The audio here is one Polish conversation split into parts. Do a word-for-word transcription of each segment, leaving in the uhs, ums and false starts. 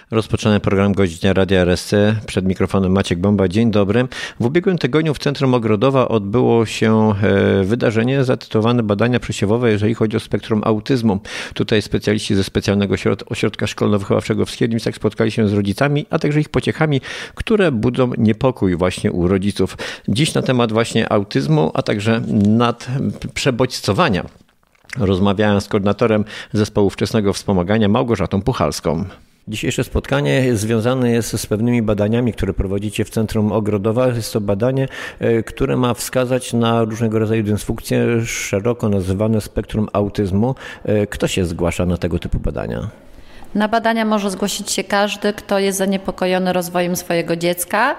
Rozpoczynamy program Godzina Radia R S C. Przed mikrofonem Maciek Bomba. Dzień dobry. W ubiegłym tygodniu w Centrum Ogrodowa odbyło się wydarzenie zatytułowane Badania przesiewowe, jeżeli chodzi o spektrum autyzmu. Tutaj specjaliści ze specjalnego ośrodka szkolno-wychowawczego w Skierniewicach spotkali się z rodzicami, a także ich pociechami, które budzą niepokój właśnie u rodziców. Dziś na temat właśnie autyzmu, a także nad przebodźcowania rozmawiałem z koordynatorem Zespołu Wczesnego Wspomagania Małgorzatą Puchalską. Dzisiejsze spotkanie związane jest z pewnymi badaniami, które prowadzicie w Centrum Ogrodowa. Jest to badanie, które ma wskazać na różnego rodzaju dysfunkcje, szeroko nazywane spektrum autyzmu. Kto się zgłasza na tego typu badania? Na badania może zgłosić się każdy, kto jest zaniepokojony rozwojem swojego dziecka.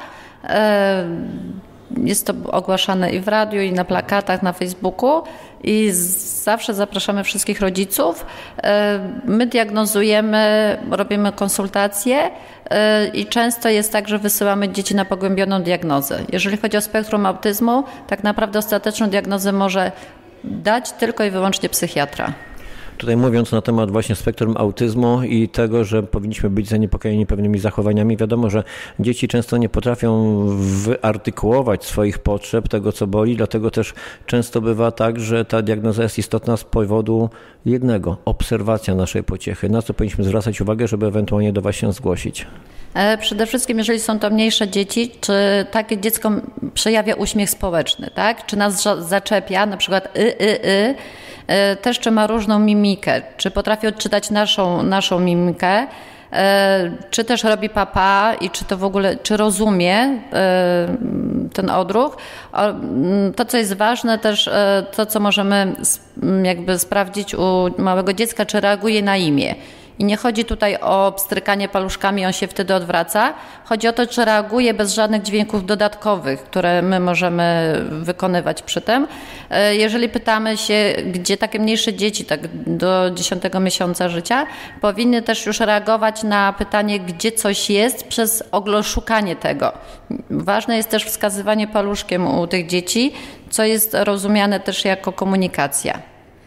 Jest to ogłaszane i w radiu, i na plakatach, na Facebooku i zawsze zapraszamy wszystkich rodziców. My diagnozujemy, robimy konsultacje i często jest tak, że wysyłamy dzieci na pogłębioną diagnozę. Jeżeli chodzi o spektrum autyzmu, tak naprawdę ostateczną diagnozę może dać tylko i wyłącznie psychiatra. Tutaj mówiąc na temat właśnie spektrum autyzmu i tego, że powinniśmy być zaniepokojeni pewnymi zachowaniami, wiadomo, że dzieci często nie potrafią wyartykułować swoich potrzeb, tego co boli, dlatego też często bywa tak, że ta diagnoza jest istotna z powodu jednego, obserwacja naszej pociechy. Na co powinniśmy zwracać uwagę, żeby ewentualnie do Was się zgłosić? Przede wszystkim, jeżeli są to mniejsze dzieci, czy takie dziecko przejawia uśmiech społeczny, tak? Czy nas zaczepia, na przykład y, y, y, też czy ma różną mimikę, czy potrafi odczytać naszą, naszą mimikę, czy też robi papa i czy to w ogóle, czy rozumie ten odruch. To, co jest ważne też, to co możemy jakby sprawdzić u małego dziecka, czy reaguje na imię. I nie chodzi tutaj o pstrykanie paluszkami, on się wtedy odwraca. Chodzi o to, czy reaguje bez żadnych dźwięków dodatkowych, które my możemy wykonywać przy tym. Jeżeli pytamy się, gdzie takie mniejsze dzieci, tak do dziesiątego miesiąca życia, powinny też już reagować na pytanie, gdzie coś jest, przez szukanie tego. Ważne jest też wskazywanie paluszkiem u tych dzieci, co jest rozumiane też jako komunikacja.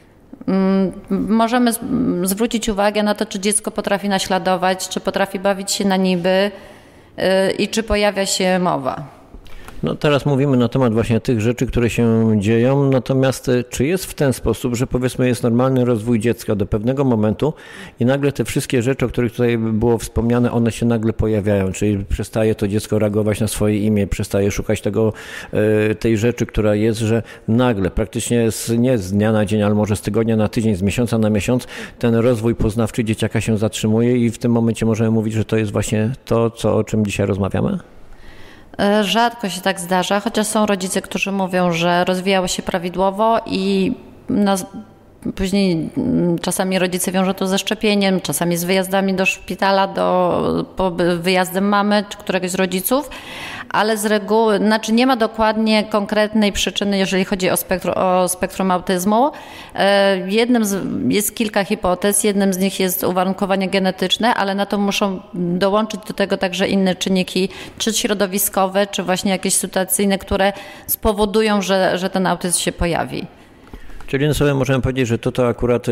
Możemy zwrócić uwagę na to, czy dziecko potrafi naśladować, czy potrafi bawić się na niby i czy pojawia się mowa. No teraz mówimy na temat właśnie tych rzeczy, które się dzieją, natomiast czy jest w ten sposób, że powiedzmy jest normalny rozwój dziecka do pewnego momentu i nagle te wszystkie rzeczy, o których tutaj było wspomniane, one się nagle pojawiają, czyli przestaje to dziecko reagować na swoje imię, przestaje szukać tego, tej rzeczy, która jest, że nagle, praktycznie z, nie z dnia na dzień, ale może z tygodnia na tydzień, z miesiąca na miesiąc, ten rozwój poznawczy dzieciaka się zatrzymuje i w tym momencie możemy mówić, że to jest właśnie to, co, o czym dzisiaj rozmawiamy? Rzadko się tak zdarza, chociaż są rodzice, którzy mówią, że rozwijało się prawidłowo i no, później czasami rodzice wiążą to ze szczepieniem, czasami z wyjazdami do szpitala, do, po wyjazdem mamy czy któregoś z rodziców, ale z reguły, znaczy nie ma dokładnie konkretnej przyczyny, jeżeli chodzi o spektrum, o spektrum autyzmu. Jednym z, jest kilka hipotez, jednym z nich jest uwarunkowanie genetyczne, ale na to muszą dołączyć do tego także inne czynniki, czy środowiskowe, czy właśnie jakieś sytuacyjne, które spowodują, że, że ten autyzm się pojawi. Czyli sobie możemy powiedzieć, że to to akurat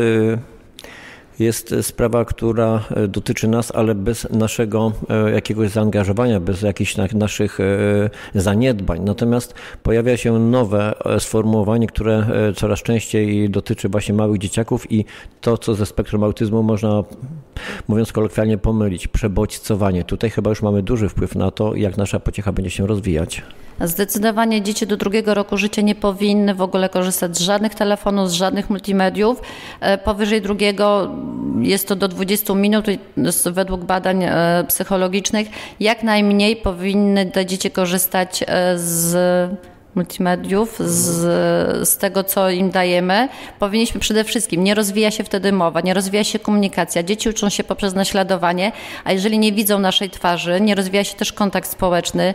jest sprawa, która dotyczy nas, ale bez naszego jakiegoś zaangażowania, bez jakichś naszych zaniedbań. Natomiast pojawia się nowe sformułowanie, które coraz częściej dotyczy właśnie małych dzieciaków i to, co ze spektrum autyzmu można, mówiąc kolokwialnie, pomylić, przebodźcowanie. Tutaj chyba już mamy duży wpływ na to, jak nasza pociecha będzie się rozwijać. Zdecydowanie dzieci do drugiego roku życia nie powinny w ogóle korzystać z żadnych telefonów, z żadnych multimediów. Powyżej drugiego jest to do dwudziestu minut, według badań psychologicznych. Jak najmniej powinny te dzieci korzystać z multimediów, z, z tego, co im dajemy. Powinniśmy przede wszystkim, nie rozwija się wtedy mowa, nie rozwija się komunikacja. Dzieci uczą się poprzez naśladowanie, a jeżeli nie widzą naszej twarzy, nie rozwija się też kontakt społeczny.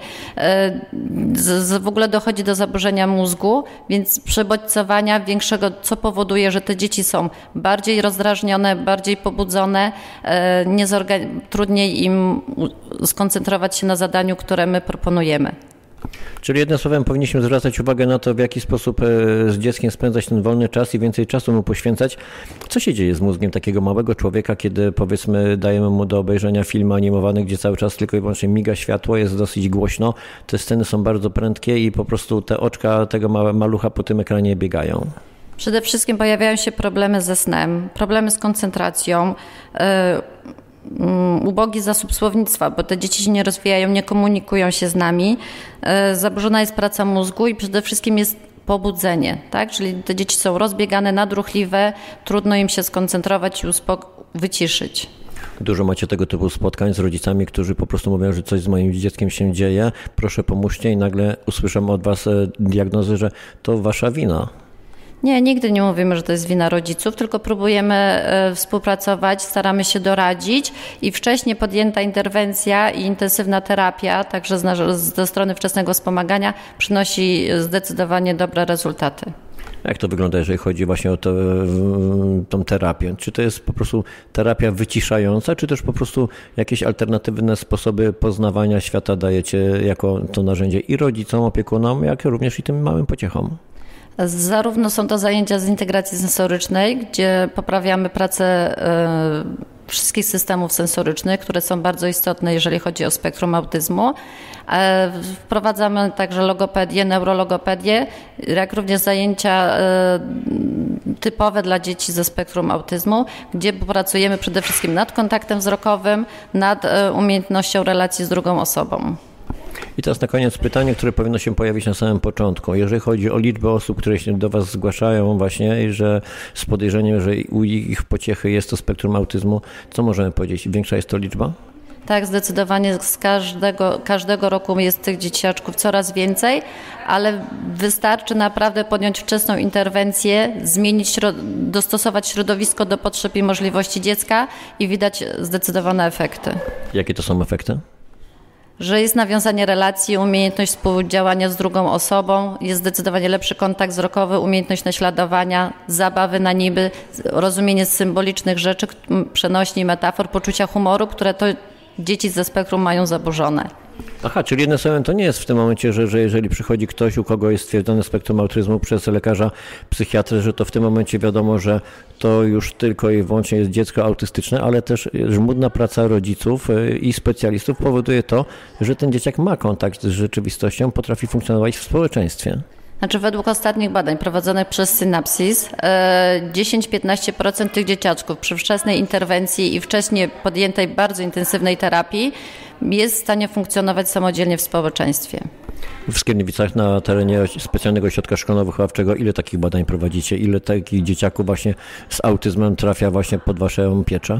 Z, z, w ogóle dochodzi do zaburzenia mózgu, więc przebodźcowania większego, co powoduje, że te dzieci są bardziej rozdrażnione, bardziej pobudzone, nie zorgan- trudniej im skoncentrować się na zadaniu, które my proponujemy. Czyli jednym słowem powinniśmy zwracać uwagę na to, w jaki sposób z dzieckiem spędzać ten wolny czas i więcej czasu mu poświęcać. Co się dzieje z mózgiem takiego małego człowieka, kiedy powiedzmy dajemy mu do obejrzenia film animowany, gdzie cały czas tylko i wyłącznie miga światło, jest dosyć głośno, te sceny są bardzo prędkie i po prostu te oczka tego małe malucha po tym ekranie biegają? Przede wszystkim pojawiają się problemy ze snem, problemy z koncentracją, ubogi zasób słownictwa, bo te dzieci się nie rozwijają, nie komunikują się z nami, zaburzona jest praca mózgu i przede wszystkim jest pobudzenie, tak? Czyli te dzieci są rozbiegane, nadruchliwe, trudno im się skoncentrować i uspok- wyciszyć. Dużo macie tego typu spotkań z rodzicami, którzy po prostu mówią, że coś z moim dzieckiem się dzieje, proszę pomóżcie i nagle usłyszą od was diagnozy, że to wasza wina. Nie, nigdy nie mówimy, że to jest wina rodziców, tylko próbujemy współpracować, staramy się doradzić i wcześniej podjęta interwencja i intensywna terapia, także ze strony wczesnego wspomagania, przynosi zdecydowanie dobre rezultaty. Jak to wygląda, jeżeli chodzi właśnie o to, tą terapię? Czy to jest po prostu terapia wyciszająca, czy też po prostu jakieś alternatywne sposoby poznawania świata dajecie jako to narzędzie i rodzicom, opiekunom, jak również i tym małym pociechom? Zarówno są to zajęcia z integracji sensorycznej, gdzie poprawiamy pracę wszystkich systemów sensorycznych, które są bardzo istotne, jeżeli chodzi o spektrum autyzmu. Wprowadzamy także logopedię, neurologopedię, jak również zajęcia typowe dla dzieci ze spektrum autyzmu, gdzie pracujemy przede wszystkim nad kontaktem wzrokowym, nad umiejętnością relacji z drugą osobą. I teraz na koniec pytanie, które powinno się pojawić na samym początku. Jeżeli chodzi o liczbę osób, które się do was zgłaszają właśnie, że z podejrzeniem, że u ich pociechy jest to spektrum autyzmu, co możemy powiedzieć? Większa jest to liczba? Tak, zdecydowanie z każdego, każdego roku jest tych dzieciaczków coraz więcej, ale wystarczy naprawdę podjąć wczesną interwencję, zmienić, dostosować środowisko do potrzeb i możliwości dziecka i widać zdecydowane efekty. Jakie to są efekty? Że jest nawiązanie relacji, umiejętność współdziałania z drugą osobą, jest zdecydowanie lepszy kontakt wzrokowy, umiejętność naśladowania, zabawy na niby, rozumienie symbolicznych rzeczy, przenośni, metafor, poczucia humoru, które to dzieci ze spektrum mają zaburzone. Aha, czyli jednym słowem to nie jest w tym momencie, że, że jeżeli przychodzi ktoś, u kogo jest stwierdzone spektrum autyzmu przez lekarza psychiatrę, że to w tym momencie wiadomo, że to już tylko i wyłącznie jest dziecko autystyczne, ale też żmudna praca rodziców i specjalistów powoduje to, że ten dzieciak ma kontakt z rzeczywistością, potrafi funkcjonować w społeczeństwie. Znaczy według ostatnich badań prowadzonych przez Synapsis dziesięć do piętnastu procent tych dzieciaczków przy wczesnej interwencji i wcześniej podjętej bardzo intensywnej terapii jest w stanie funkcjonować samodzielnie w społeczeństwie. W Skierniewicach na terenie specjalnego ośrodka szkolno-wychowawczego ile takich badań prowadzicie? Ile takich dzieciaków właśnie z autyzmem trafia właśnie pod waszą pieczę?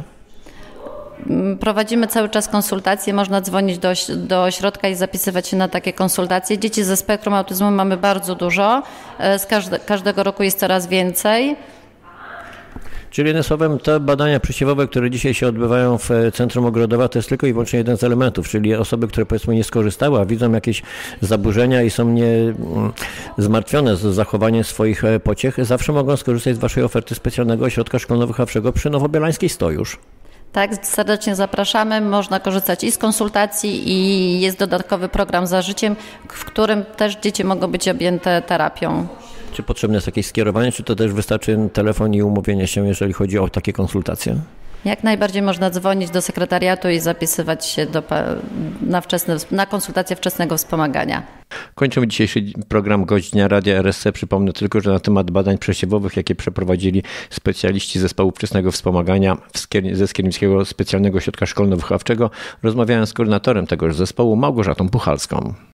Prowadzimy cały czas konsultacje, można dzwonić do, do ośrodka i zapisywać się na takie konsultacje. Dzieci ze spektrum autyzmu mamy bardzo dużo, z każde, każdego roku jest coraz więcej. Czyli jednym słowem te badania przesiewowe, które dzisiaj się odbywają w Centrum Ogrodowa, to jest tylko i wyłącznie jeden z elementów, czyli osoby, które powiedzmy nie skorzystały, a widzą jakieś zaburzenia i są nie zmartwione z zachowaniem swoich pociech, zawsze mogą skorzystać z waszej oferty specjalnego ośrodka szkolno-wychowawczego przy Nowobielańskiej sto już. Tak, serdecznie zapraszamy. Można korzystać i z konsultacji i jest dodatkowy program Za Życiem, w którym też dzieci mogą być objęte terapią. Czy potrzebne jest jakieś skierowanie, czy to też wystarczy telefon i umówienie się, jeżeli chodzi o takie konsultacje? Jak najbardziej można dzwonić do sekretariatu i zapisywać się do, na, wczesne, na konsultację wczesnego wspomagania. Kończymy dzisiejszy program Gość Dnia Radia R S C. Przypomnę tylko, że na temat badań przesiewowych, jakie przeprowadzili specjaliści zespołu wczesnego wspomagania ze Skierniewskiego Specjalnego Ośrodka Szkolno-Wychowawczego, rozmawiałem z koordynatorem tegoż zespołu, Małgorzatą Puchalską.